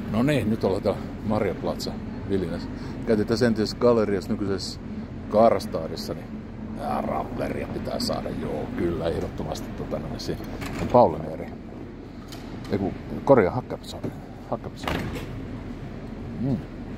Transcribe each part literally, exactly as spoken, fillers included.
No niin, nyt ollaan täällä Marjaplatsa Vilniassa. Käytiin tässä entisessä galleriassa, nykyisessä Karstadissa, niin ää, rappleria pitää saada, joo, kyllä, ehdottomasti tota, no, siinä on Pauleneeri. Eiku, korjaa hakkapsari. Hakkapsari. Mm.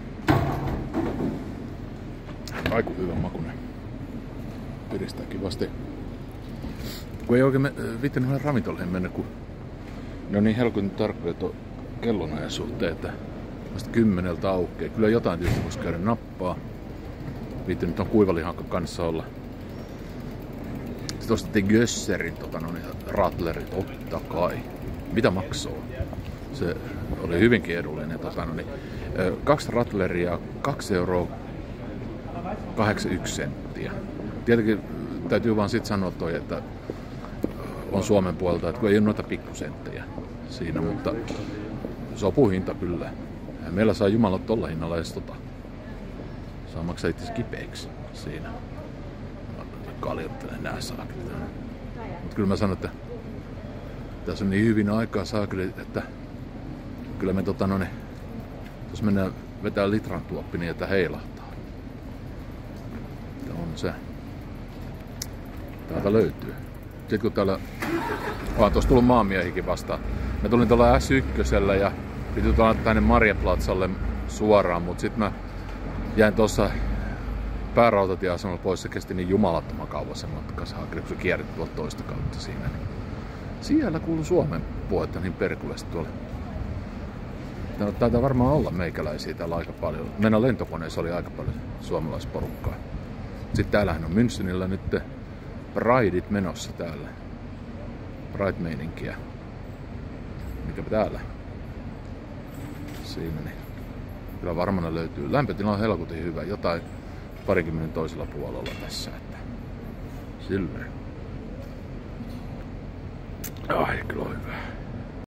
Aiku hyvän makuinen. Piristää kivasti. Kun ei oikein viittänyt noille ravintoleihin mennä, kun ne on niin helkutin tarkkoja tuon kellonajan suhteen, että vasta kymmeneltä aukeaa. Kyllä jotain tietysti voisi käydä nappaa. Viittänyt on kuivalihankan kanssa olla. Sitten ostettiin Gösserin tota, no, niin, ratlerit, totta kai. Mitä maksoo? Se oli hyvinkin edullinen. Tota, no, niin, kaksi ratleria, kaksi euroa kahdeksankymmentäyksi senttiä. Tietenkin täytyy vaan sit sanoa toi, että on Suomen puolelta, että kun ei ole noita pikkusenttejä siinä, mutta sopuhinta kyllä. Ja meillä saa Jumala tolla hinnalla edes tota. Saa maksaa itse kipeäksi siinä. Kaljottelen nää saakit. Mutta kyllä mä sanon, että tässä on niin hyvin aikaa saakeli, että kyllä me tota no ne, jos mennään vetää litran tuoppi niin, että heilahtaa. Tämä on se. Täältä löytyy. Sitten kun täällä on tuossa tullut maamiehikin vastaan. Mä tulin tuolla S yksi ja piti tulla tänne Marjaplatsalle suoraan, mutta sitten mä jäin tuossa päärautatieasemalla pois. Se kesti niin jumalattoman kauan se matka saakeli, kun se kierrit tuolta toista kautta siinä. Niin siellä kuuluu Suomen puhetta niin perkuleesti tuolla. Taitaa varmaan olla meikäläisiä täällä aika paljon. Meidän lentokoneessa oli aika paljon suomalaisporukkaa. Sitten täällähän on Münchenillä nyt Prideit menossa täällä. Pride-meininkiä. Mikäpä täällä? Siinä niin. Kyllä varmana löytyy. Lämpötila on helkutin hyvä. Jotain parikymmenen toisella puolella tässä. Että silleen. Ai, kyllä on hyvä.